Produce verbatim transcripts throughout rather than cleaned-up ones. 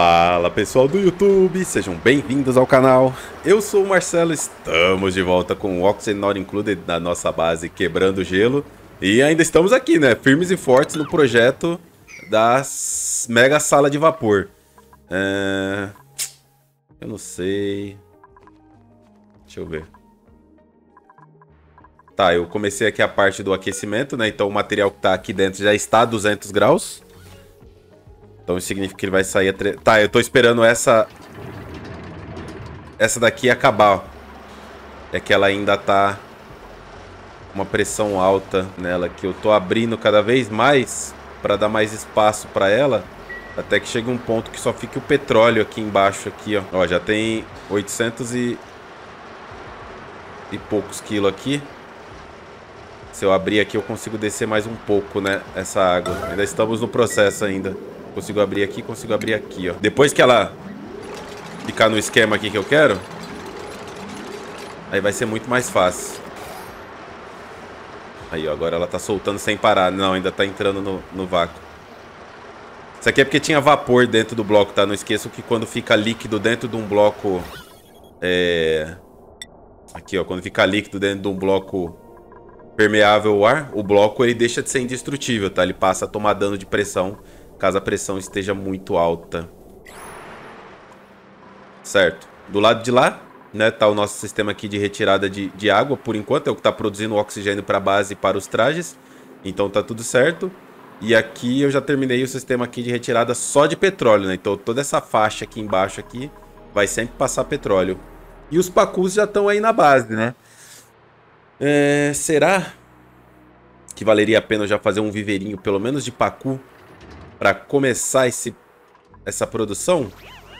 Fala pessoal do YouTube, sejam bem-vindos ao canal. Eu sou o Marcelo, estamos de volta com o Oxygen Not Included na nossa base quebrando gelo. E ainda estamos aqui, né, firmes e fortes no projeto da mega sala de vapor. É... Eu não sei... Deixa eu ver. Tá, eu comecei aqui a parte do aquecimento, né, então o material que tá aqui dentro já está a duzentos graus. Então isso significa que ele vai sair a... Tre... Tá, eu tô esperando essa... Essa daqui acabar, ó. É que ela ainda tá... Uma pressão alta nela, que eu tô abrindo cada vez mais pra dar mais espaço pra ela. Até que chegue um ponto que só fique o petróleo aqui embaixo, aqui, ó. Ó, já tem oitocentos e... E poucos quilos aqui. Se eu abrir aqui eu consigo descer mais um pouco, né? Essa água. Ainda estamos no processo ainda. Consigo abrir aqui, consigo abrir aqui, ó. Depois que ela ficar no esquema aqui que eu quero, aí vai ser muito mais fácil. Aí, ó, agora ela tá soltando sem parar. Não, ainda tá entrando no, no vácuo. Isso aqui é porque tinha vapor dentro do bloco, tá? Não esqueçam que quando fica líquido dentro de um bloco... É... Aqui, ó, quando fica líquido dentro de um bloco permeável ao ar, o bloco ele deixa de ser indestrutível, tá? Ele passa a tomar dano de pressão caso a pressão esteja muito alta. Certo. Do lado de lá, né, tá o nosso sistema aqui de retirada de, de água. Por enquanto é o que tá produzindo o oxigênio para a base e para os trajes. Então tá tudo certo. E aqui eu já terminei o sistema aqui de retirada só de petróleo, né? Então toda essa faixa aqui embaixo aqui vai sempre passar petróleo. E os pacus já estão aí na base, né? É, será que valeria a pena eu já fazer um viveirinho, pelo menos de pacu, para começar esse, essa produção?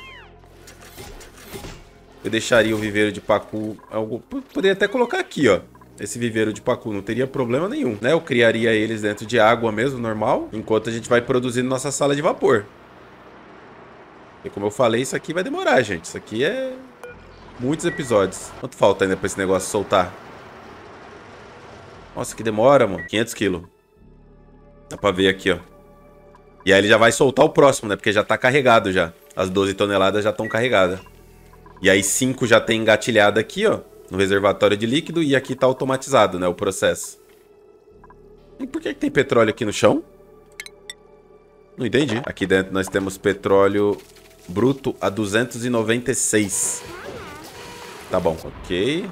Eu deixaria o viveiro de pacu... Algo, poderia até colocar aqui, ó. Esse viveiro de pacu, não teria problema nenhum, né? Eu criaria eles dentro de água mesmo, normal, enquanto a gente vai produzindo nossa sala de vapor. E como eu falei, isso aqui vai demorar, gente. Isso aqui é... muitos episódios. Quanto falta ainda pra esse negócio soltar? Nossa, que demora, mano. quinhentos quilos. Dá pra ver aqui, ó. E aí ele já vai soltar o próximo, né? Porque já tá carregado já. As doze toneladas já estão carregadas. E aí cinco já tem engatilhado aqui, ó. No reservatório de líquido. E aqui tá automatizado, né? O processo. E por que que tem petróleo aqui no chão? Não entendi. Aqui dentro nós temos petróleo bruto a duzentos e noventa e seis. Tá bom. Ok.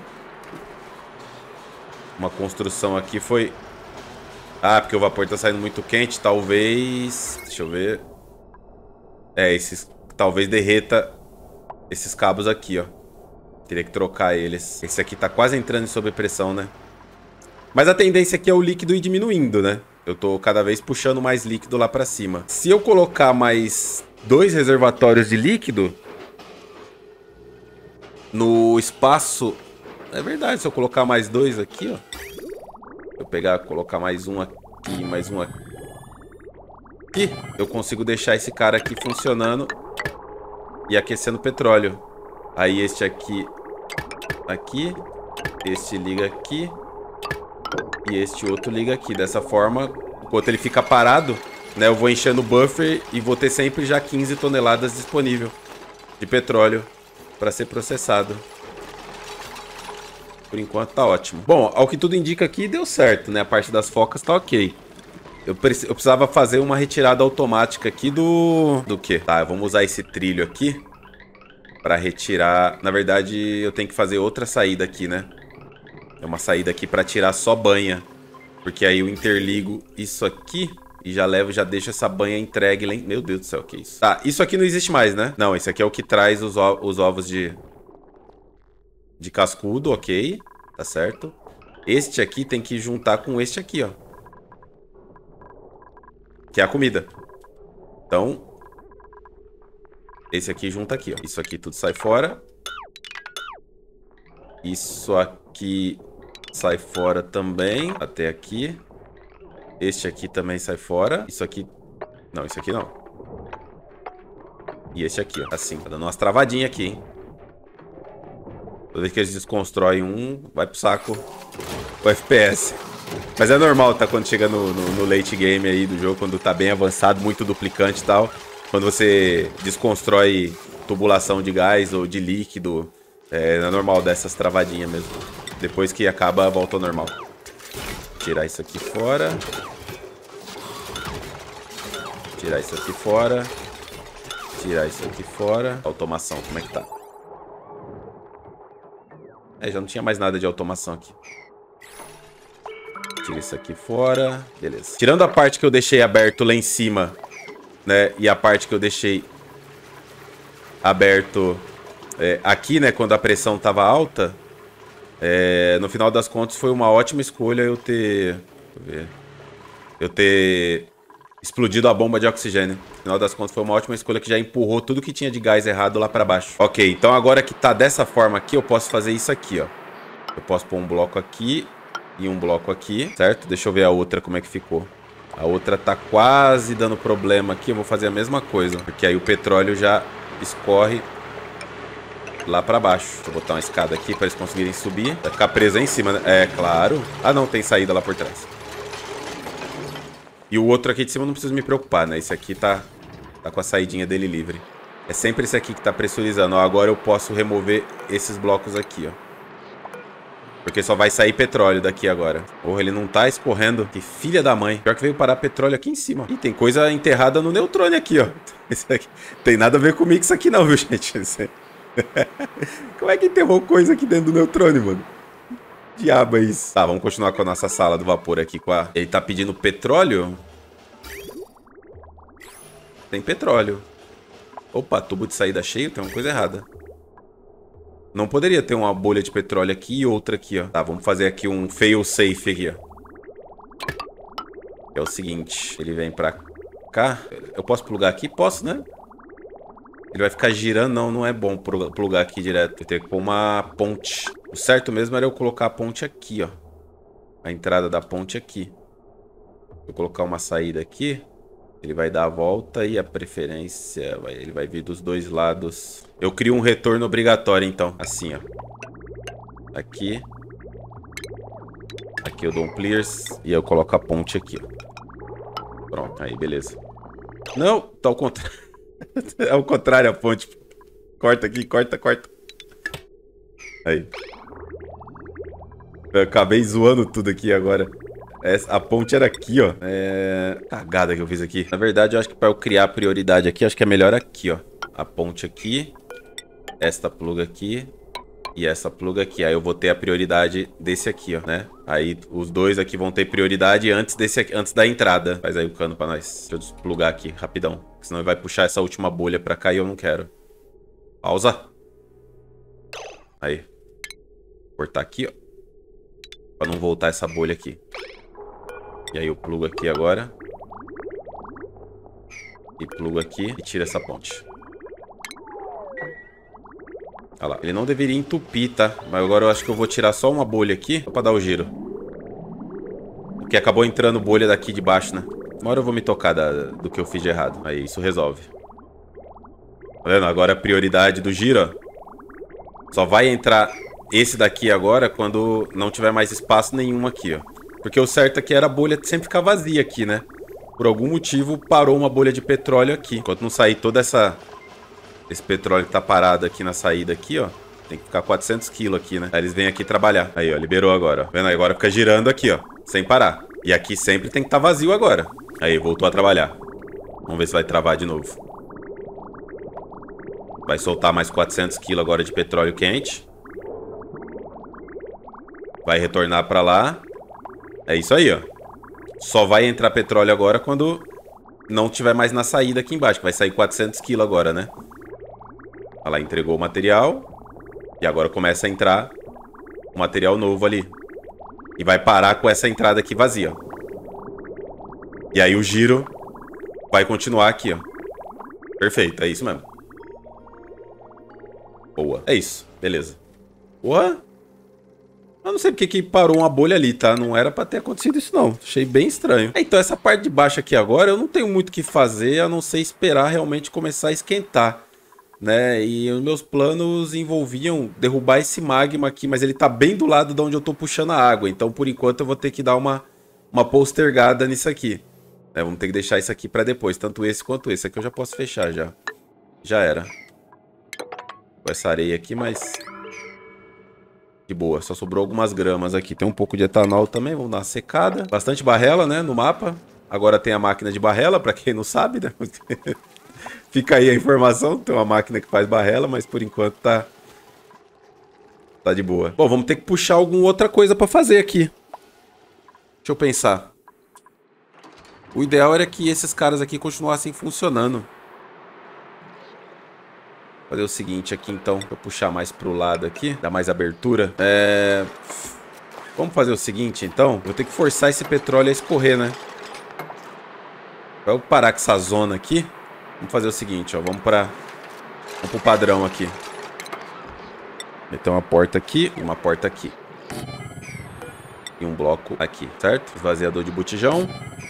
Uma construção aqui foi... Ah, porque o vapor tá saindo muito quente. Talvez... Deixa eu ver. É, esses... Talvez derreta esses cabos aqui, ó. Teria que trocar eles. Esse aqui tá quase entrando em sobrepressão, né? Mas a tendência aqui é o líquido ir diminuindo, né? Eu tô cada vez puxando mais líquido lá pra cima. Se eu colocar mais dois reservatórios de líquido no espaço... É verdade, se eu colocar mais dois aqui, ó. Eu pegar, colocar mais um aqui, mais um aqui. Eu consigo deixar esse cara aqui funcionando e aquecendo petróleo. Aí este aqui, aqui, este liga aqui e este outro liga aqui. Dessa forma, enquanto ele fica parado, né, eu vou enchendo o buffer e vou ter sempre já quinze toneladas disponível de petróleo para ser processado. Por enquanto tá ótimo. Bom, ao que tudo indica aqui, deu certo, né? A parte das focas tá ok. Eu, preci eu precisava fazer uma retirada automática aqui do... Do quê? Tá, vamos usar esse trilho aqui pra retirar... Na verdade, eu tenho que fazer outra saída aqui, né? É uma saída aqui pra tirar só banha. Porque aí eu interligo isso aqui e já levo, já deixo essa banha entregue. Meu Deus do céu, que isso? Tá, isso aqui não existe mais, né? Não, esse aqui é o que traz os, os ovos de... De cascudo, ok. Tá certo. Este aqui tem que juntar com este aqui, ó. Que é a comida. Então, esse aqui junta aqui, ó. Isso aqui tudo sai fora. Isso aqui sai fora também. Até aqui. Este aqui também sai fora. Isso aqui... Não, isso aqui não. E esse aqui, ó. Assim, tá dando umas travadinhas aqui, hein. Toda vez que eles desconstroem um, vai pro saco o F P S. Mas é normal, tá? Quando chega no, no, no late game aí do jogo, quando tá bem avançado, muito duplicante e tal, Quando você desconstrói tubulação de gás ou de líquido, é, é normal dessas travadinhas mesmo. Depois que acaba, volta ao normal. Tirar isso aqui fora. Tirar isso aqui fora. Tirar isso aqui fora. Automação, como é que tá? É, já não tinha mais nada de automação aqui. Tira isso aqui fora. Beleza. Tirando a parte que eu deixei aberto lá em cima, né? E a parte que eu deixei aberto é, aqui, né? Quando a pressão tava alta. É, no final das contas foi uma ótima escolha eu ter... Deixa eu ver. Eu ter explodido a bomba de oxigênio. No final das contas foi uma ótima escolha que já empurrou tudo que tinha de gás errado lá pra baixo. Ok, então agora que tá dessa forma aqui, eu posso fazer isso aqui, ó. Eu posso pôr um bloco aqui e um bloco aqui, certo? Deixa eu ver a outra como é que ficou. A outra tá quase dando problema aqui. Eu vou fazer a mesma coisa, porque aí o petróleo já escorre lá pra baixo. Deixa eu botar uma escada aqui pra eles conseguirem subir. Vai ficar preso aí em cima, né? É, claro. Ah, não, tem saída lá por trás. E o outro aqui de cima eu não preciso me preocupar, né? Esse aqui tá, tá com a saidinha dele livre. É sempre esse aqui que tá pressurizando. Ó, agora eu posso remover esses blocos aqui, ó. Porque só vai sair petróleo daqui agora. Porra, ele não tá escorrendo. Que filha da mãe. Pior que veio parar petróleo aqui em cima. Ih, tem coisa enterrada no neutrônio aqui, ó. Esse aqui. Tem nada a ver comigo isso aqui não, viu, gente? Como é que enterrou coisa aqui dentro do neutrônio, mano? Diabo é isso. Tá, vamos continuar com a nossa sala do vapor aqui. Com a... Ele tá pedindo petróleo? Tem petróleo. Opa, tubo de saída cheio? Tem uma coisa errada. Não poderia ter uma bolha de petróleo aqui e outra aqui, ó. Tá, vamos fazer aqui um fail safe aqui, ó. É o seguinte. Ele vem pra cá. Eu posso plugar aqui? Posso, né? Ele vai ficar girando. Não, não é bom plugar aqui direto. Eu tenho que pôr uma ponte. O certo mesmo era eu colocar a ponte aqui, ó. A entrada da ponte aqui. Vou colocar uma saída aqui. Ele vai dar a volta e a preferência... Vai, ele vai vir dos dois lados. Eu crio um retorno obrigatório, então. Assim, ó. Aqui. Aqui eu dou um clears. E eu coloco a ponte aqui, ó. Pronto, aí, beleza. Não, tá ao contrário. É o contrário a ponte. Corta aqui, corta, corta. Aí. Eu acabei zoando tudo aqui agora. Essa, a ponte era aqui, ó. É... Cagada que eu fiz aqui. Na verdade, eu acho que pra eu criar prioridade aqui, acho que é melhor aqui, ó. A ponte aqui. Esta pluga aqui. E essa pluga aqui. Aí eu vou ter a prioridade desse aqui, ó, né? Aí os dois aqui vão ter prioridade antes, desse aqui, antes da entrada. Faz aí o cano pra nós. Deixa eu desplugar aqui, rapidão. Senão ele vai puxar essa última bolha pra cá e eu não quero. Pausa. Aí. Cortar aqui, ó. Pra não voltar essa bolha aqui. E aí eu plugo aqui agora. E plugo aqui e tiro essa ponte. Olha lá. Ele não deveria entupir, tá? Mas agora eu acho que eu vou tirar só uma bolha aqui. Só pra dar o giro. Porque acabou entrando bolha daqui de baixo, né? Uma hora eu vou me tocar da, do que eu fiz de errado. Aí isso resolve. Tá vendo? Agora a prioridade do giro, ó. Só vai entrar esse daqui agora quando não tiver mais espaço nenhum aqui, ó. Porque o certo aqui era a bolha sempre ficar vazia aqui, né? Por algum motivo parou uma bolha de petróleo aqui. Enquanto não sair toda essa... Esse petróleo que tá parado aqui na saída aqui, ó. Tem que ficar quatrocentos quilos aqui, né? Aí eles vêm aqui trabalhar. Aí, ó, liberou agora, ó. Vendo aí? Agora fica girando aqui, ó. Sem parar. E aqui sempre tem que estar vazio agora. Aí, voltou a trabalhar. Vamos ver se vai travar de novo. Vai soltar mais quatrocentos quilos agora de petróleo quente. Vai retornar pra lá. É isso aí, ó. Só vai entrar petróleo agora quando não tiver mais na saída aqui embaixo. Vai sair quatrocentos quilos agora, né? Olha lá, entregou o material. E agora começa a entrar o material novo ali. E vai parar com essa entrada aqui vazia, ó. E aí o giro vai continuar aqui, ó. Perfeito, é isso mesmo. Boa, é isso, beleza. Boa. Eu não sei porque que parou uma bolha ali, tá? Não era pra ter acontecido isso, não. Achei bem estranho. É, então, essa parte de baixo aqui agora, eu não tenho muito o que fazer, a não ser esperar realmente começar a esquentar, né? E os meus planos envolviam derrubar esse magma aqui, mas ele tá bem do lado de onde eu tô puxando a água. Então, por enquanto, eu vou ter que dar uma, uma postergada nisso aqui. É, vamos ter que deixar isso aqui pra depois. Tanto esse quanto esse. Aqui eu já posso fechar já. Já era. Com essa areia aqui, mas... de boa. Só sobrou algumas gramas aqui. Tem um pouco de etanol também. Vamos dar uma secada. Bastante barrela, né? No mapa. Agora tem a máquina de barrela, pra quem não sabe, né? Fica aí a informação. Tem uma máquina que faz barrela, mas por enquanto tá... tá de boa. Bom, vamos ter que puxar alguma outra coisa pra fazer aqui. Deixa eu pensar. O ideal era que esses caras aqui continuassem funcionando. Vou fazer o seguinte aqui, então. Vou puxar mais pro lado aqui. Dar mais abertura. É... Vamos fazer o seguinte, então. Vou ter que forçar esse petróleo a escorrer, né? Vou parar com essa zona aqui. Vamos fazer o seguinte, ó. Vamos para... Vamos pro padrão aqui. Meter uma porta aqui e uma porta aqui. E um bloco aqui, certo? Esvaziador de botijão.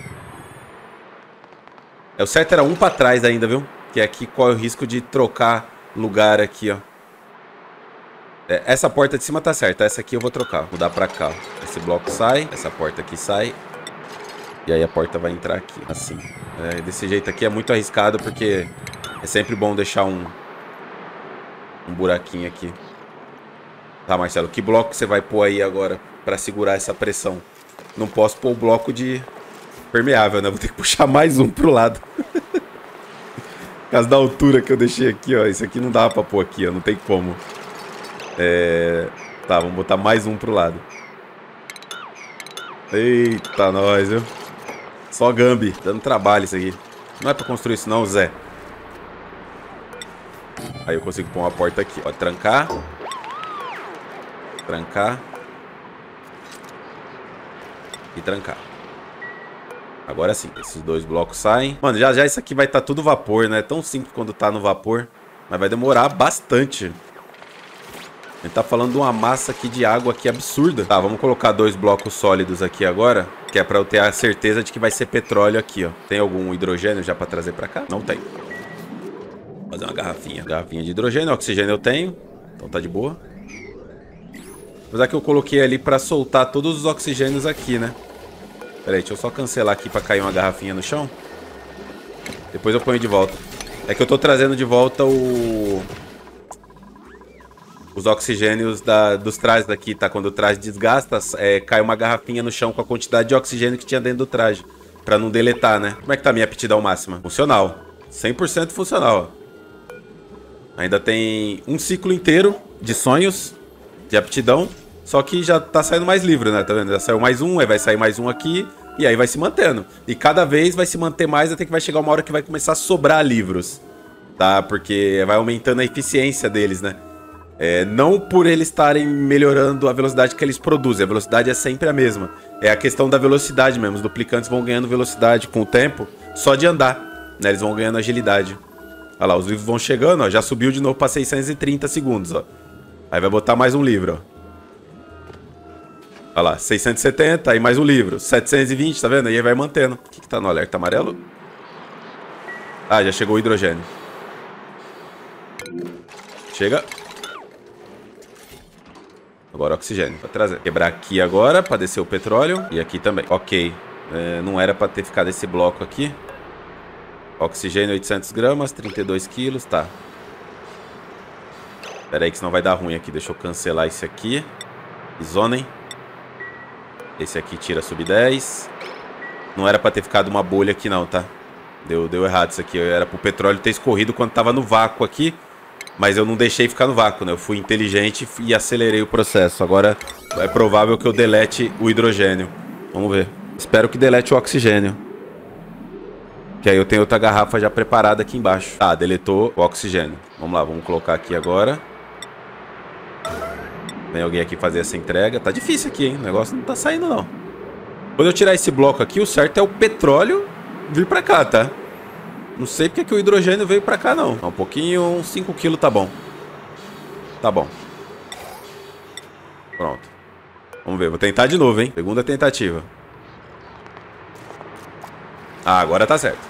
É, o certo era um pra trás ainda, viu? Que aqui corre o risco de trocar lugar aqui, ó. É, essa porta de cima tá certa. Essa aqui eu vou trocar. Vou mudar pra cá. Esse bloco sai. Essa porta aqui sai. E aí a porta vai entrar aqui, assim. É, desse jeito aqui é muito arriscado, porque é sempre bom deixar um... um buraquinho aqui. Tá, Marcelo? Que bloco você vai pôr aí agora pra segurar essa pressão? Não posso pôr o bloco de... permeável, né? Vou ter que puxar mais um pro lado. Por causa da altura que eu deixei aqui, ó. Isso aqui não dá pra pôr aqui, ó. Não tem como. É... Tá, vamos botar mais um pro lado. Eita, nós, viu? Só Gambi. Dando trabalho isso aqui. Não é pra construir isso não, Zé. Aí eu consigo pôr uma porta aqui. Pode trancar. Trancar. E trancar. Agora sim, esses dois blocos saem. Mano, já já isso aqui vai estar tudo vapor, né? É tão simples quando tá no vapor. Mas vai demorar bastante. A gente tá falando de uma massa aqui de água aqui absurda. Tá, vamos colocar dois blocos sólidos aqui agora. Que é pra eu ter a certeza de que vai ser petróleo aqui, ó. Tem algum hidrogênio já pra trazer pra cá? Não tem. Vou fazer uma garrafinha. Garrafinha de hidrogênio. Oxigênio eu tenho. Então tá de boa. Apesar que eu coloquei ali pra soltar todos os oxigênios aqui, né? Pera aí, deixa eu só cancelar aqui pra cair uma garrafinha no chão. Depois eu ponho de volta. É que eu tô trazendo de volta o... os oxigênios da... dos trajes daqui, tá? Quando o traje desgasta, é... cai uma garrafinha no chão com a quantidade de oxigênio que tinha dentro do traje. Pra não deletar, né? Como é que tá a minha aptidão máxima? Funcional. cem por cento funcional, ó. Ainda tem um ciclo inteiro de sonhos, de aptidão. Só que já tá saindo mais livro, né? Tá vendo? Já saiu mais um, aí vai sair mais um aqui. E aí vai se mantendo. E cada vez vai se manter mais, até que vai chegar uma hora que vai começar a sobrar livros. Tá? Porque vai aumentando a eficiência deles, né? É, não por eles estarem melhorando a velocidade que eles produzem. A velocidade é sempre a mesma. É a questão da velocidade mesmo. Os duplicantes vão ganhando velocidade com o tempo só de andar, né? Eles vão ganhando agilidade. Olha lá, os livros vão chegando, ó. Já subiu de novo para seiscentos e trinta segundos, ó. Aí vai botar mais um livro, ó. Olha lá, seiscentos e setenta, aí mais um livro. setecentos e vinte, tá vendo? Aí vai mantendo. O que que tá no alerta amarelo? Ah, já chegou o hidrogênio. Chega. Agora oxigênio. Pra trazer. Quebrar aqui agora pra descer o petróleo. E aqui também. Ok. É, não era pra ter ficado esse bloco aqui. Oxigênio oitocentos gramas, trinta e dois quilos. Tá. Pera aí que senão vai dar ruim aqui. Deixa eu cancelar esse aqui. Isonem. Esse aqui tira sub dez. Não era pra ter ficado uma bolha aqui não, tá? Deu, deu errado isso aqui. Era pro petróleo ter escorrido quando tava no vácuo aqui. Mas eu não deixei ficar no vácuo, né? Eu fui inteligente e acelerei o processo. Agora é provável que eu delete o hidrogênio. Vamos ver. Espero que delete o oxigênio. Que aí eu tenho outra garrafa já preparada aqui embaixo. Ah, deletou o oxigênio. Vamos lá, vamos colocar aqui agora. Vem alguém aqui fazer essa entrega. Tá difícil aqui, hein? O negócio não tá saindo, não. Quando eu tirar esse bloco aqui, o certo é o petróleo vir pra cá, tá? Não sei porque que o hidrogênio veio pra cá, não. Um pouquinho, uns cinco quilos tá bom. Tá bom. Pronto. Vamos ver, vou tentar de novo, hein? Segunda tentativa. Ah, agora tá certo.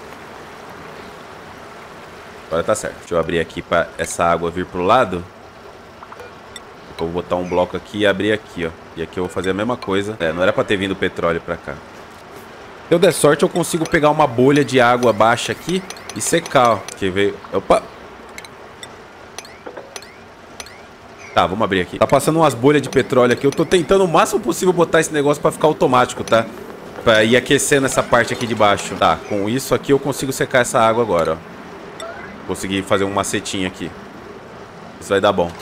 Agora tá certo. Deixa eu abrir aqui pra essa água vir pro lado. Eu vou botar um bloco aqui e abrir aqui, ó. E aqui eu vou fazer a mesma coisa. É, não era pra ter vindo petróleo pra cá. Se eu der sorte, eu consigo pegar uma bolha de água baixa aqui e secar, ó. Quer ver? Opa! Tá, vamos abrir aqui. Tá passando umas bolhas de petróleo aqui. Eu tô tentando o máximo possível botar esse negócio pra ficar automático, tá? Pra ir aquecendo essa parte aqui de baixo. Tá, com isso aqui eu consigo secar essa água agora, ó. Consegui fazer um macetinho aqui. Isso vai dar bom.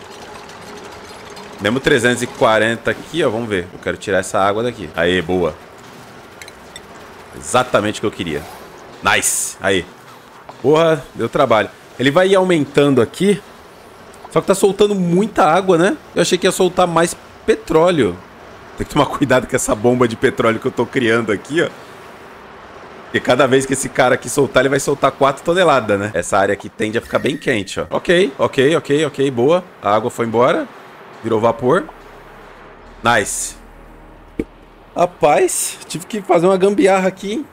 Mesmo trezentos e quarenta aqui, ó. Vamos ver. Eu quero tirar essa água daqui. Aê, boa. Exatamente o que eu queria. Nice. Aí. Porra, deu trabalho. Ele vai ir aumentando aqui. Só que tá soltando muita água, né? Eu achei que ia soltar mais petróleo. Tem que tomar cuidado com essa bomba de petróleo que eu tô criando aqui, ó. Porque cada vez que esse cara aqui soltar, ele vai soltar quatro toneladas, né? Essa área aqui tende a ficar bem quente, ó. Ok, ok, ok, ok, boa. A água foi embora. Virou vapor. Nice. Rapaz, tive que fazer uma gambiarra aqui, hein?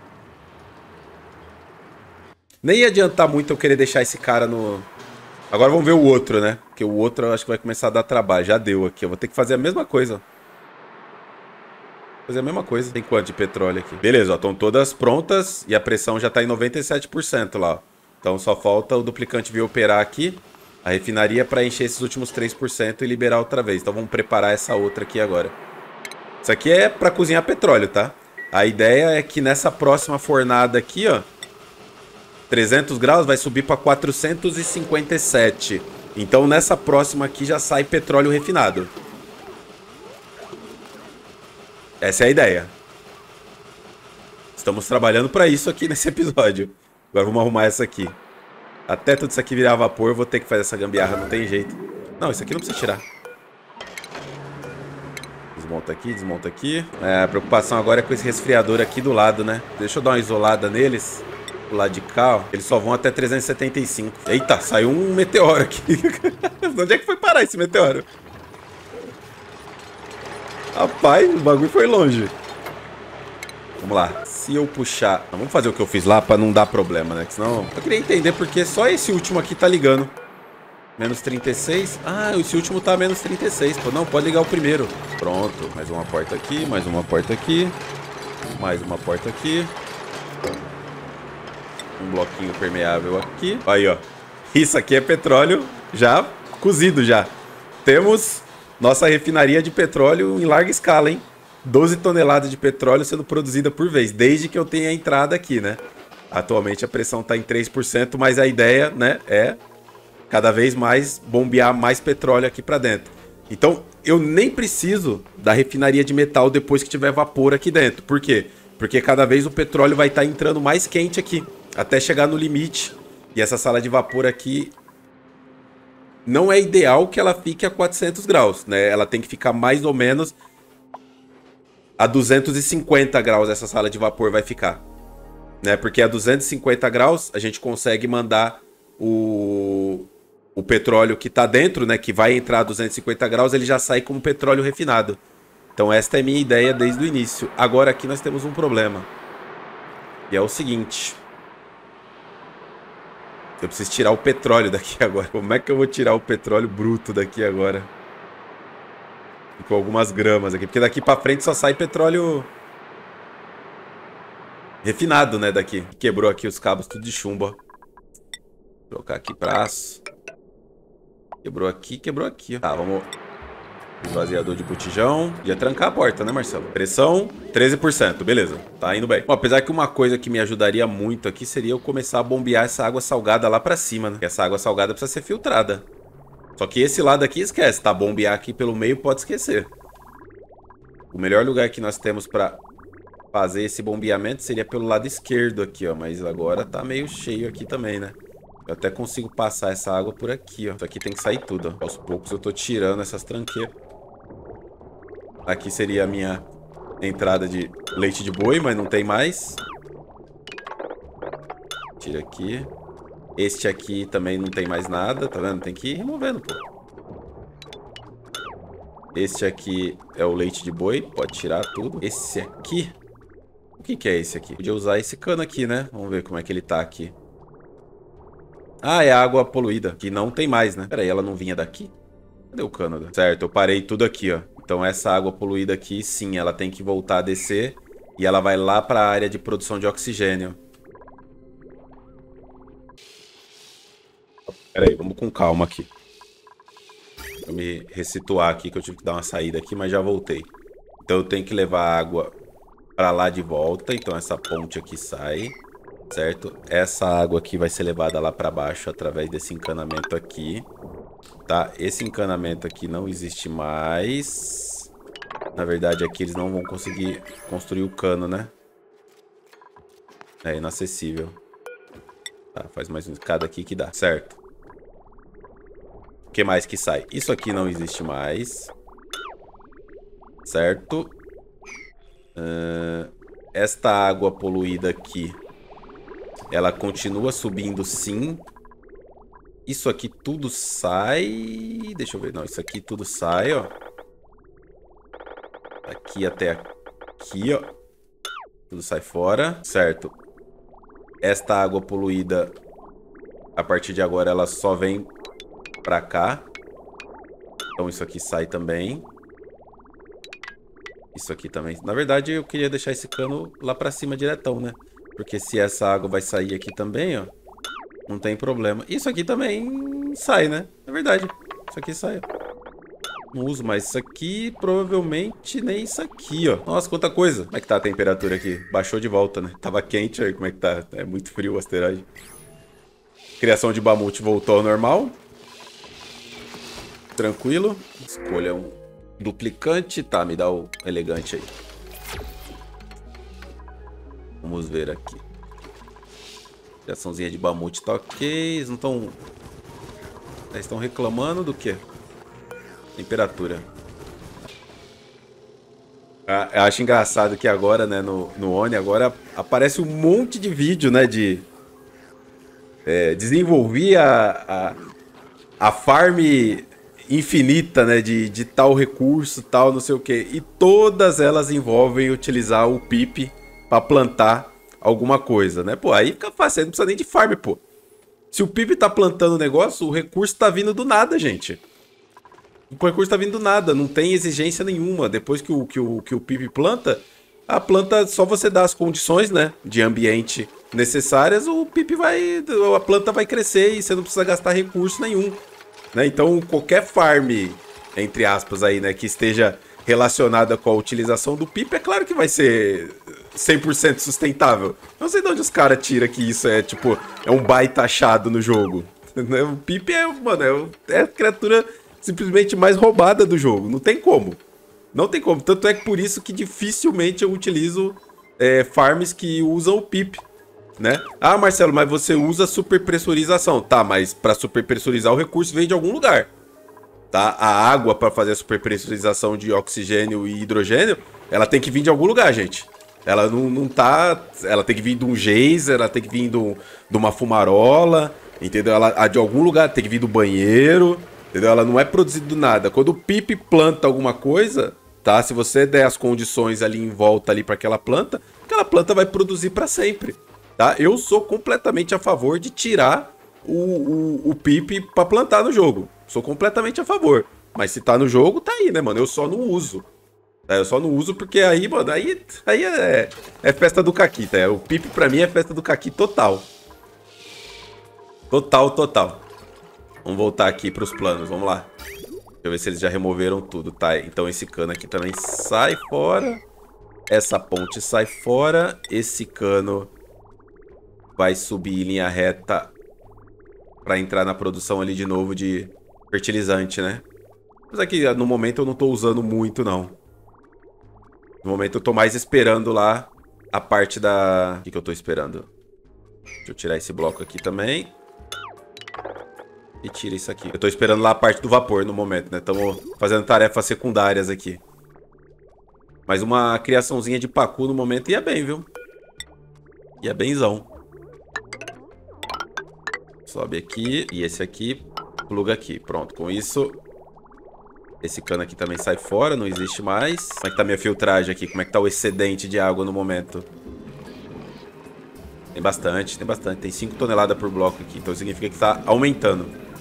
Nem ia adiantar muito eu querer deixar esse cara no... Agora vamos ver o outro, né? Porque o outro eu acho que vai começar a dar trabalho. Já deu aqui. Eu vou ter que fazer a mesma coisa. Fazer a mesma coisa. Tem quanto de petróleo aqui? Beleza, ó. Estão todas prontas. E a pressão já tá em noventa e sete por cento lá, ó. Então só falta o duplicante vir operar aqui. A refinaria para encher esses últimos três por cento e liberar outra vez. Então vamos preparar essa outra aqui agora. Isso aqui é para cozinhar petróleo, tá? A ideia é que nessa próxima fornada aqui, ó, trezentos graus vai subir para quatrocentos e cinquenta e sete. Então nessa próxima aqui já sai petróleo refinado. Essa é a ideia. Estamos trabalhando para isso aqui nesse episódio. Agora vamos arrumar essa aqui. Até tudo isso aqui virar vapor, eu vou ter que fazer essa gambiarra, não tem jeito. Não, isso aqui não precisa tirar. Desmonta aqui, desmonta aqui. É, a preocupação agora é com esse resfriador aqui do lado, né? Deixa eu dar uma isolada neles. Do lado de cá, ó. Eles só vão até trezentos e setenta e cinco. Eita, saiu um meteoro aqui. Onde é que foi parar esse meteoro? Rapaz, o bagulho foi longe. Vamos lá. Se eu puxar... Não, vamos fazer o que eu fiz lá pra não dar problema, né? Que senão... Eu queria entender porque só esse último aqui tá ligando. Menos trinta e seis. Ah, esse último tá menos trinta e seis. Pô, não, pode ligar o primeiro. Pronto. Mais uma porta aqui, mais uma porta aqui. Mais uma porta aqui. Um bloquinho permeável aqui. Aí, ó. Isso aqui é petróleo já cozido já. Temos nossa refinaria de petróleo em larga escala, hein? doze toneladas de petróleo sendo produzida por vez, desde que eu tenha entrada aqui, né? Atualmente a pressão está em três por cento, mas a ideia, né, é cada vez mais bombear mais petróleo aqui para dentro. Então, eu nem preciso da refinaria de metal depois que tiver vapor aqui dentro. Por quê? Porque cada vez o petróleo vai estar entrando mais quente aqui, até chegar no limite. E essa sala de vapor aqui não é ideal que ela fique a quatrocentos graus, né? Ela tem que ficar mais ou menos a duzentos e cinquenta graus essa sala de vapor vai ficar, né? Porque a duzentos e cinquenta graus a gente consegue mandar o, o petróleo que está dentro, né? Que vai entrar a duzentos e cinquenta graus, ele já sai como petróleo refinado. Então esta é a minha ideia desde o início. Agora aqui nós temos um problema. E é o seguinte. Eu preciso tirar o petróleo daqui agora. Como é que eu vou tirar o petróleo bruto daqui agora? Com algumas gramas aqui. Porque daqui pra frente só sai petróleo refinado, né? Daqui. Quebrou aqui os cabos tudo de chumbo, ó. Vou trocar aqui pra aço. Quebrou aqui, quebrou aqui, ó. Tá, vamos... Esvaziador de botijão. Ia trancar a porta, né, Marcelo? Pressão, treze por cento. Beleza, tá indo bem. Bom, apesar que uma coisa que me ajudaria muito aqui seria eu começar a bombear essa água salgada lá pra cima, né? Porque essa água salgada precisa ser filtrada. Só que esse lado aqui esquece, tá? Bombear aqui pelo meio pode esquecer. O melhor lugar que nós temos pra fazer esse bombeamento seria pelo lado esquerdo aqui, ó. Mas agora tá meio cheio aqui também, né? Eu até consigo passar essa água por aqui, ó. Isso aqui tem que sair tudo, ó. Aos poucos eu tô tirando essas tranqueiras. Aqui seria a minha entrada de leite de boi, mas não tem mais. Tira aqui. Este aqui também não tem mais nada, tá vendo? Tem que ir removendo, pô. Este aqui é o leite de boi, pode tirar tudo. Esse aqui... O que que é esse aqui? Podia usar esse cano aqui, né? Vamos ver como é que ele tá aqui. Ah, é água poluída, que não tem mais, né? Pera aí, ela não vinha daqui? Cadê o cano? Certo, eu parei tudo aqui, ó. Então essa água poluída aqui, sim, ela tem que voltar a descer E ela vai lá para a área de produção de oxigênio. Pera aí, vamos com calma aqui. Vou me ressituar aqui, que eu tive que dar uma saída aqui, mas já voltei. Então eu tenho que levar água para lá de volta. Então essa ponte aqui sai, certo? Essa água aqui vai ser levada lá para baixo através desse encanamento aqui. Tá? Esse encanamento aqui não existe mais. Na verdade, aqui eles não vão conseguir construir o cano, né? É inacessível. Tá, faz mais uma escada aqui que dá, certo? O que mais que sai? Isso aqui não existe mais. Certo? Uh, esta água poluída aqui, ela continua subindo sim. Isso aqui tudo sai... Deixa eu ver. Não, isso aqui tudo sai, ó. Aqui até aqui, ó. Tudo sai fora. Certo. Esta água poluída, a partir de agora, ela só vem pra cá. Então isso aqui sai também. Isso aqui também. Na verdade, eu queria deixar esse cano lá pra cima diretão, né? Porque se essa água vai sair aqui também, ó, não tem problema. Isso aqui também sai, né? É verdade. Isso aqui sai, ó. Não uso mais isso aqui, provavelmente nem isso aqui, ó. Nossa, quanta coisa. Como é que tá a temperatura aqui? Baixou de volta, né? Tava quente aí, como é que tá? É muito frio o asteroide. Criação de Bahamut voltou ao normal. Tranquilo. Escolha um duplicante. Tá, me dá o elegante aí. Vamos ver aqui. Criaçãozinha de Bahamut tá ok. Eles não estão... Eles estão reclamando do quê? Temperatura. Ah, eu acho engraçado que agora, né, no, no Oni, agora aparece um monte de vídeo, né, de... É, desenvolver a, a, a farm infinita, né, de, de tal recurso, tal, não sei o que. E todas elas envolvem utilizar o Pip para plantar alguma coisa, né? Pô, aí fica fácil, aí não precisa nem de farm, pô. Se o Pip tá plantando o negócio, o recurso tá vindo do nada, gente. O recurso tá vindo do nada, não tem exigência nenhuma. Depois que o, que o, que o Pip planta, a planta, só você dá as condições, né, de ambiente necessárias, o Pip vai, a planta vai crescer e você não precisa gastar recurso nenhum, né? Então qualquer farm, entre aspas aí, né, que esteja relacionada com a utilização do Pip, é claro que vai ser cem por cento sustentável. Não sei de onde os caras tiram que isso é, tipo, é um baita achado no jogo. O Pip é, mano, é a criatura simplesmente mais roubada do jogo. Não tem como. Não tem como. Tanto é que por isso que dificilmente eu utilizo é, farms que usam o Pip, né? Ah, Marcelo, mas você usa superpressurização. Tá, mas para superpressurizar o recurso vem de algum lugar. Tá? A água para fazer a superpressurização de oxigênio e hidrogênio, ela tem que vir de algum lugar, gente. Ela não, não tá... Ela tem que vir de um geyser, ela tem que vir do, de uma fumarola, entendeu? Ela de algum lugar tem que vir do banheiro... Entendeu? Ela não é produzida do nada. Quando o Pip planta alguma coisa, tá? Se você der as condições ali em volta ali para aquela planta, aquela planta vai produzir para sempre, tá? Eu sou completamente a favor de tirar o, o, o Pip para plantar no jogo. Sou completamente a favor. Mas se tá no jogo, tá aí, né, mano? Eu só não uso. Tá? Eu só não uso porque aí, mano, aí, aí é, é festa do caqui, tá? O Pip pra mim é festa do caqui total. Total, total. Vamos voltar aqui para os planos, vamos lá. Deixa eu ver se eles já removeram tudo, tá? Então esse cano aqui também sai fora. Essa ponte sai fora. Esse cano vai subir em linha reta para entrar na produção ali de novo de fertilizante, né? Mas aqui no momento eu não tô usando muito, não. No momento eu tô mais esperando lá a parte da... O que que eu tô esperando? Deixa eu tirar esse bloco aqui também. E tira isso aqui. Eu tô esperando lá a parte do vapor no momento, né? Estamos fazendo tarefas secundárias aqui. Mas uma criaçãozinha de pacu no momento ia bem, viu? Ia benzão. Sobe aqui. E esse aqui, pluga aqui. Pronto, com isso... Esse cano aqui também sai fora, não existe mais. Como é que tá minha filtragem aqui? Como é que tá o excedente de água no momento? Tem bastante, tem bastante. Tem cinco toneladas por bloco aqui. Então significa que tá aumentando.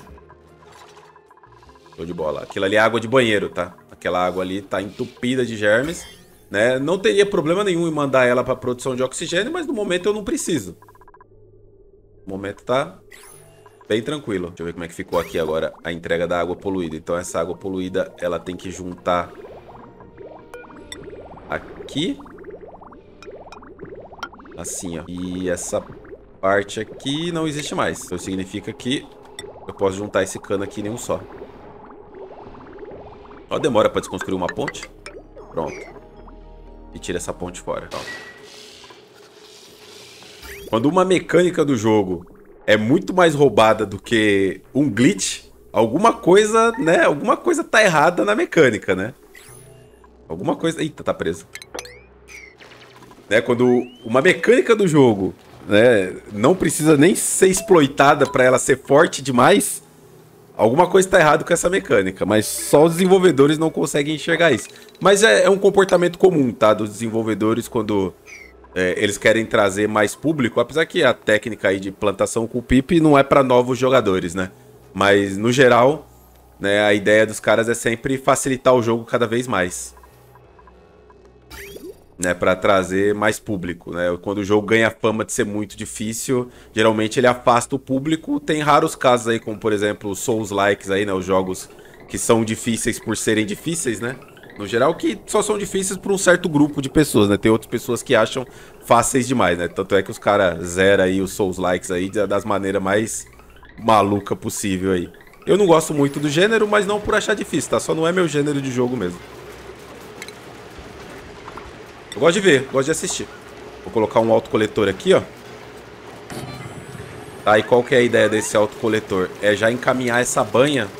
Show de bola. Aquilo ali é água de banheiro, tá? Aquela água ali tá entupida de germes. né? Não teria problema nenhum em mandar ela para produção de oxigênio, mas no momento eu não preciso. O momento tá bem tranquilo. Deixa eu ver como é que ficou aqui agora a entrega da água poluída. Então essa água poluída, ela tem que juntar aqui. Assim, ó. E essa parte aqui não existe mais. Então significa que eu posso juntar esse cano aqui em um só. Ó, demora para desconstruir uma ponte. Pronto. E tira essa ponte fora. Pronto. Quando uma mecânica do jogo é muito mais roubada do que um glitch, alguma coisa, né? Alguma coisa tá errada na mecânica, né? Alguma coisa... Eita, tá preso. Né? Quando uma mecânica do jogo, né, não precisa nem ser exploitada para ela ser forte demais, alguma coisa está errado com essa mecânica, mas só os desenvolvedores não conseguem enxergar isso. Mas é, é um comportamento comum, tá? Dos desenvolvedores quando é, eles querem trazer mais público, apesar que a técnica aí de plantação com o Pip não é para novos jogadores, né? Mas no geral, né, a ideia dos caras é sempre facilitar o jogo cada vez mais. Né, para trazer mais público, né? Quando o jogo ganha fama de ser muito difícil, geralmente ele afasta o público. Tem raros casos aí, como por exemplo os Souls-likes aí, né? Os jogos que são difíceis por serem difíceis, né? No geral, que só são difíceis por um certo grupo de pessoas, né? Tem outras pessoas que acham fáceis demais, né? Tanto é que os caras zeram aí os Souls-likes aí das maneiras mais maluca possível aí. Eu não gosto muito do gênero, mas não por achar difícil, tá? Só não é meu gênero de jogo mesmo. Eu gosto de ver, gosto de assistir. Vou colocar um autocoletor aqui, ó. Tá, e qual que é a ideia desse autocoletor? É já encaminhar essa banha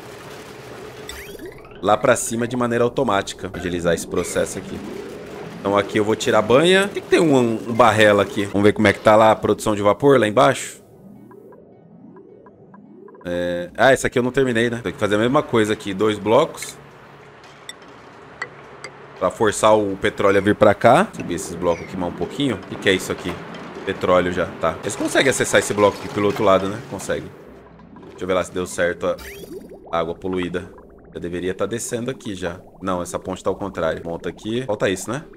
lá pra cima de maneira automática. Agilizar esse processo aqui. Então aqui eu vou tirar a banha. Tem que ter um, um barrela aqui. Vamos ver como é que tá lá a produção de vapor lá embaixo. É... Ah, essa aqui eu não terminei, né? Tem que fazer a mesma coisa aqui. Dois blocos. Pra forçar o petróleo a vir pra cá. Subir esses blocos aqui mais um pouquinho. O que, que é isso aqui? Petróleo já, tá. Eles conseguem acessar esse bloco aqui pelo outro lado, né? Conseguem. Deixa eu ver lá se deu certo a água poluída. Já deveria estar descendo aqui já. Não, essa ponte tá ao contrário. Monta aqui. Falta isso, né?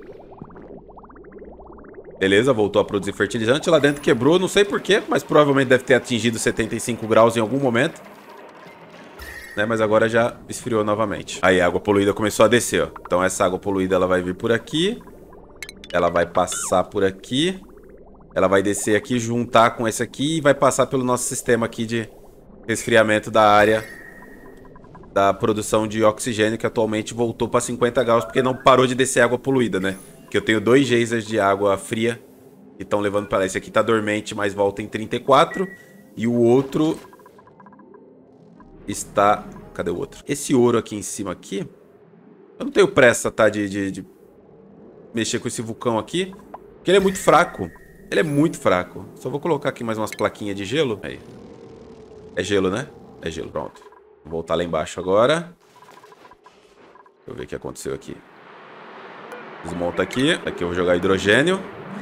Beleza, voltou a produzir fertilizante. Lá dentro quebrou, não sei porquê, mas provavelmente deve ter atingido setenta e cinco graus em algum momento. Né, mas agora já esfriou novamente. Aí a água poluída começou a descer, ó. Então essa água poluída ela vai vir por aqui. Ela vai passar por aqui. Ela vai descer aqui, juntar com esse aqui e vai passar pelo nosso sistema aqui de resfriamento da área da produção de oxigênio, que atualmente voltou para cinquenta graus, porque não parou de descer água poluída, né? Que eu tenho dois geysers de água fria que estão levando para lá. Esse aqui tá dormente, mas volta em trinta e quatro. E o outro está... Cadê o outro? Esse ouro aqui em cima aqui... Eu não tenho pressa, tá? De, de, de mexer com esse vulcão aqui. Porque ele é muito fraco. Ele é muito fraco. Só vou colocar aqui mais umas plaquinhas de gelo. Aí. É gelo, né? É gelo, pronto. Vou voltar lá embaixo agora. Deixa eu ver o que aconteceu aqui. Desmonta aqui. Aqui eu vou jogar hidrogênio.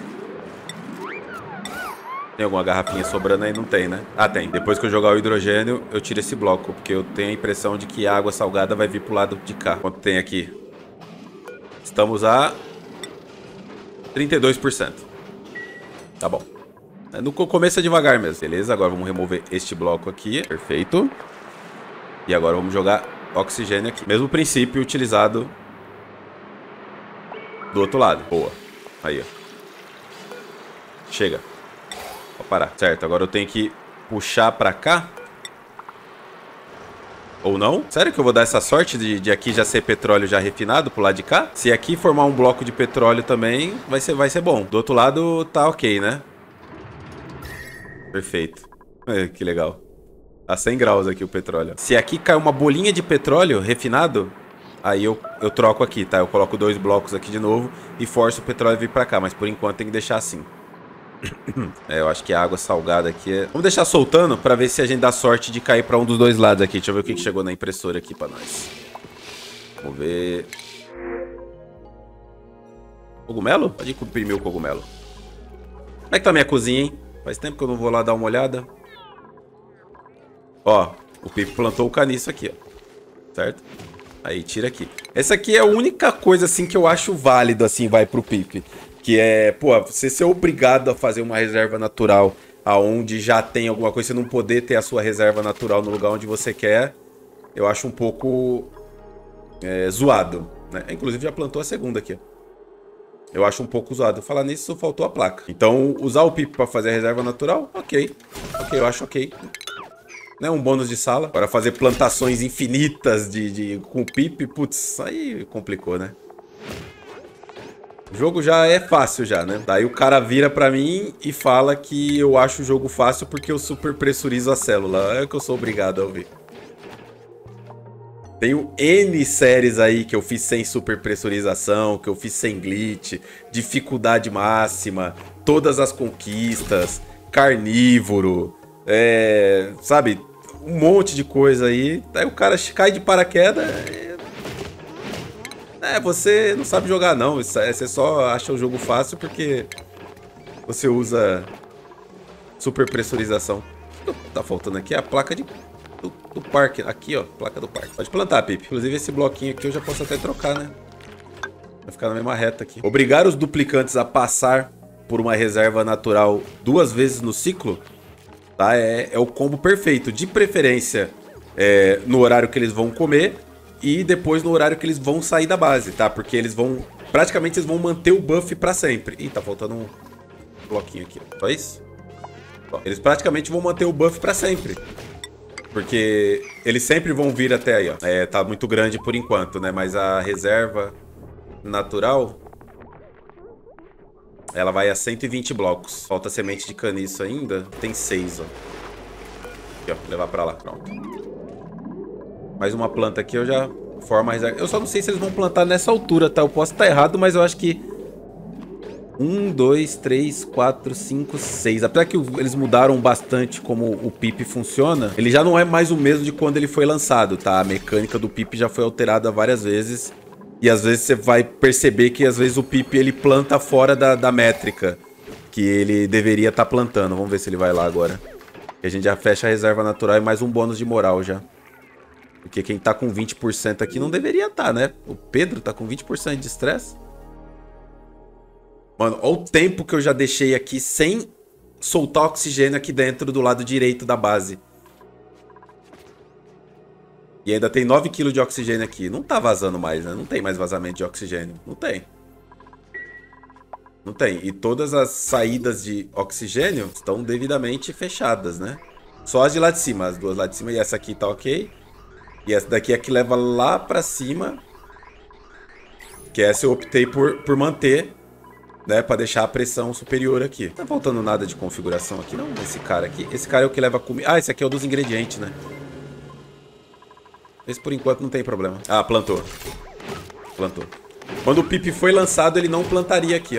Tem alguma garrafinha sobrando aí? Não tem, né? Ah, tem. Depois que eu jogar o hidrogênio, eu tiro esse bloco. Porque eu tenho a impressão de que a água salgada vai vir pro lado de cá. Quanto tem aqui? Estamos a trinta e dois por cento. Tá bom. No começo é devagar mesmo. Beleza, agora vamos remover este bloco aqui. Perfeito. E agora vamos jogar oxigênio aqui. Mesmo princípio utilizado do outro lado. Boa. Aí, ó. Chega. Vou parar. Certo, agora eu tenho que puxar pra cá. Ou não? Sério que eu vou dar essa sorte de, de aqui já ser petróleo já refinado pro lado de cá? Se aqui formar um bloco de petróleo também, vai ser, vai ser bom. Do outro lado tá ok, né? Perfeito. É, que legal. A cem graus aqui o petróleo. Se aqui cai uma bolinha de petróleo refinado, aí eu, eu troco aqui, tá? Eu coloco dois blocos aqui de novo e forço o petróleo a vir pra cá. Mas por enquanto tem que deixar assim. É, eu acho que a água salgada aqui é... Vamos deixar soltando pra ver se a gente dá sorte de cair pra um dos dois lados aqui. Deixa eu ver o que que chegou na impressora aqui pra nós. Vamos ver... Cogumelo? Pode imprimir o cogumelo. Como é que tá a minha cozinha, hein? Faz tempo que eu não vou lá dar uma olhada. Ó, o Pipo plantou o caniço aqui, ó. Certo? Aí, tira aqui. Essa aqui é a única coisa, assim, que eu acho válido, assim, vai pro Pipe. Que é, pô, você ser obrigado a fazer uma reserva natural aonde já tem alguma coisa, você não poder ter a sua reserva natural no lugar onde você quer, eu acho um pouco é, zoado, né? Inclusive já plantou a segunda aqui, ó. Eu acho um pouco zoado. Falar nisso, faltou a placa. Então, usar o Pipe para fazer a reserva natural, ok. Ok, eu acho ok. Né? Um bônus de sala. Para fazer plantações infinitas de, de, com o Pipe, putz, aí complicou, né? O jogo já é fácil já, né? Daí o cara vira pra mim e fala que eu acho o jogo fácil porque eu super pressurizo a célula. É o que eu sou obrigado a ouvir. Tenho N séries aí que eu fiz sem super pressurização, que eu fiz sem glitch, dificuldade máxima, todas as conquistas, carnívoro, é, sabe? Um monte de coisa aí. Aí o cara cai de paraquedas. É, você não sabe jogar não. Você só acha o jogo fácil porque você usa super pressurização. O que tá faltando aqui é a placa de... Do, do parque, aqui ó, placa do parque. Pode plantar, Pipe. Inclusive esse bloquinho aqui eu já posso até trocar, né? Vai ficar na mesma reta aqui. Obrigar os duplicantes a passar por uma reserva natural duas vezes no ciclo, tá? É, é o combo perfeito. De preferência é, no horário que eles vão comer e depois no horário que eles vão sair da base, tá? Porque eles vão... Praticamente eles vão manter o buff pra sempre. Ih, tá faltando um bloquinho aqui. Só isso? Bom, eles praticamente vão manter o buff pra sempre. Porque eles sempre vão vir até aí, ó. É, tá muito grande por enquanto, né? Mas a reserva natural, ela vai a cento e vinte blocos. Falta semente de caniço ainda. Tem seis, ó. Aqui, ó. Levar pra lá. Pronto. Mais uma planta aqui, eu já formo a reserva. Eu só não sei se eles vão plantar nessa altura, tá? Eu posso estar errado, mas eu acho que... Um, dois, três, quatro, cinco, seis. Apesar que eles mudaram bastante como o Pipe funciona, ele já não é mais o mesmo de quando ele foi lançado, tá? A mecânica do Pipe já foi alterada várias vezes. E às vezes você vai perceber que às vezes o Pipe ele planta fora da, da métrica que ele deveria estar plantando. Vamos ver se ele vai lá agora. E a gente já fecha a reserva natural e mais um bônus de moral já. Porque quem tá com vinte por cento aqui não deveria estar, né? O Pedro tá com vinte por cento de estresse. Mano, olha o tempo que eu já deixei aqui sem soltar oxigênio aqui dentro do lado direito da base. E ainda tem nove quilos de oxigênio aqui. Não tá vazando mais, né? Não tem mais vazamento de oxigênio. Não tem. Não tem. E todas as saídas de oxigênio estão devidamente fechadas, né? Só as de lá de cima. As duas lá de cima. E essa aqui tá ok. E essa daqui é que leva lá pra cima. Que essa eu optei por, por manter... Né, pra deixar a pressão superior aqui. Não tá faltando nada de configuração aqui, não? Esse cara aqui. Esse cara é o que leva comida. Ah, esse aqui é o dos ingredientes, né? Esse por enquanto não tem problema. Ah, plantou. Plantou. Quando o Pipe foi lançado, ele não plantaria aqui, ó.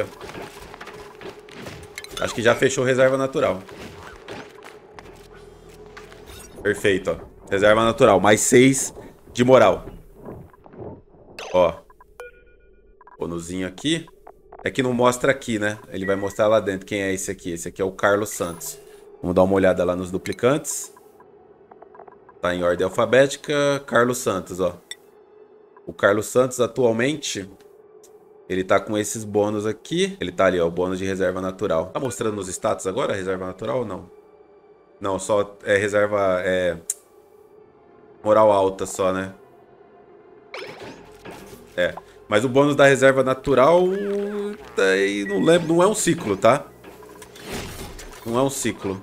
Acho que já fechou reserva natural. Perfeito, ó. Reserva natural. Mais seis de moral. Ó. Bonuzinho aqui. É que não mostra aqui, né? Ele vai mostrar lá dentro quem é esse aqui. Esse aqui é o Carlos Santos. Vamos dar uma olhada lá nos duplicantes. Tá em ordem alfabética. Carlos Santos, ó. O Carlos Santos atualmente... Ele tá com esses bônus aqui. Ele tá ali, ó. O bônus de reserva natural. Tá mostrando nos status agora a reserva natural ou não? Não, só é reserva... É... Moral alta só, né? É... Mas o bônus da reserva natural, aí não lembro, não é um ciclo, tá? Não é um ciclo.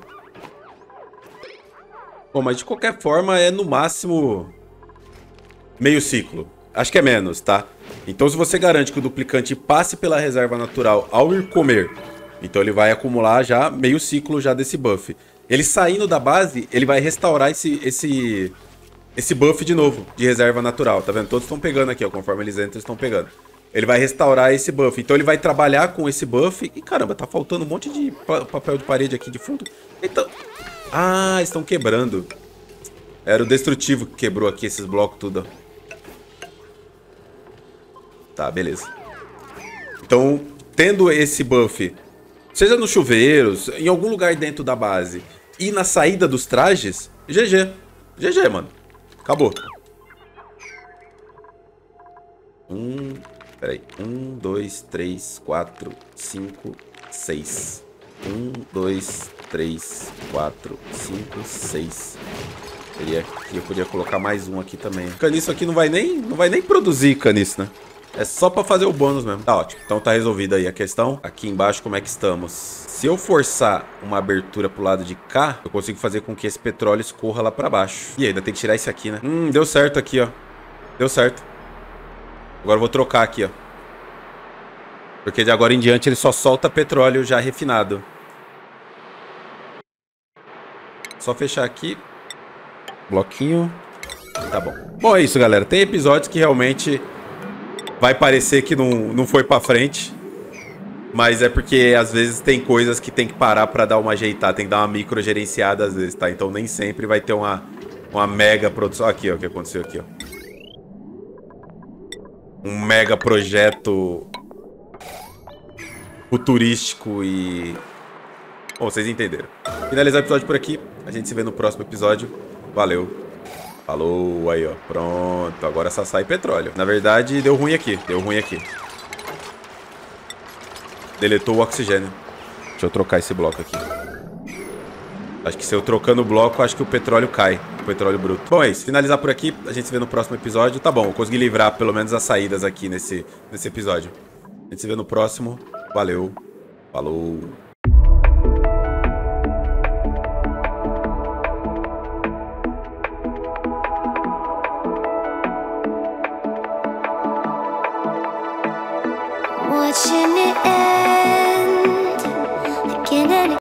Bom, mas de qualquer forma é no máximo meio ciclo. Acho que é menos, tá? Então se você garante que o duplicante passe pela reserva natural ao ir comer, então ele vai acumular já meio ciclo já desse buff. Ele saindo da base, ele vai restaurar esse... esse... Esse buff de novo, de reserva natural, tá vendo? Todos estão pegando aqui, ó, conforme eles entram, eles estão pegando. Ele vai restaurar esse buff, então ele vai trabalhar com esse buff. E caramba, tá faltando um monte de papel de parede aqui de fundo. Então... Ah, estão quebrando. Era o destrutivo que quebrou aqui esses blocos tudo, ó. Tá, beleza. Então, tendo esse buff, seja nos chuveiros, em algum lugar dentro da base, e na saída dos trajes, G G. G G, mano. Acabou. Um... Peraí. Um, dois, três, quatro, cinco, seis. Um, dois, três, quatro, cinco, seis. Teria, eu podia colocar mais um aqui também. Caniço aqui não vai nem, não vai nem produzir caniço, né? É só pra fazer o bônus mesmo. Tá ótimo. Então tá resolvida aí a questão. Aqui embaixo, como é que estamos? Se eu forçar uma abertura pro lado de cá, eu consigo fazer com que esse petróleo escorra lá pra baixo. E ainda tem que tirar esse aqui, né? Hum, deu certo aqui, ó. Deu certo. Agora eu vou trocar aqui, ó. Porque de agora em diante ele só solta petróleo já refinado. Só fechar aqui. Bloquinho. Tá bom. Bom, é isso, galera. Tem episódios que realmente vai parecer que não, não foi pra frente. Mas é porque às vezes tem coisas que tem que parar pra dar uma ajeitada. Tem que dar uma micro gerenciada às vezes, tá? Então nem sempre vai ter uma, uma mega produção. Aqui, ó. O que aconteceu aqui, ó. Um mega projeto futurístico e... Bom, vocês entenderam. Finalizar o episódio por aqui. A gente se vê no próximo episódio. Valeu. Falou, aí ó, pronto, agora só sai petróleo. Na verdade, deu ruim aqui, deu ruim aqui. Deletou o oxigênio. Deixa eu trocar esse bloco aqui. Acho que se eu trocando o bloco, acho que o petróleo cai, o petróleo bruto. Bom, é isso, finalizar por aqui, a gente se vê no próximo episódio. Tá bom, eu consegui livrar pelo menos as saídas aqui nesse, nesse episódio. A gente se vê no próximo, valeu, falou.